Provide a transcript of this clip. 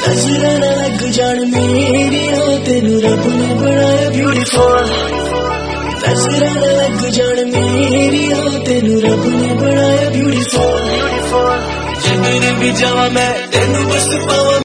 नजरां ना लग जान मेरिया तेनू रब ने बनाया ब्यूटीफुल नजरां ना लग जान मेरिया तेनू रब ने बनाया ब्यूटीफुल जिधर भी जावा मैं तेनू बस पावा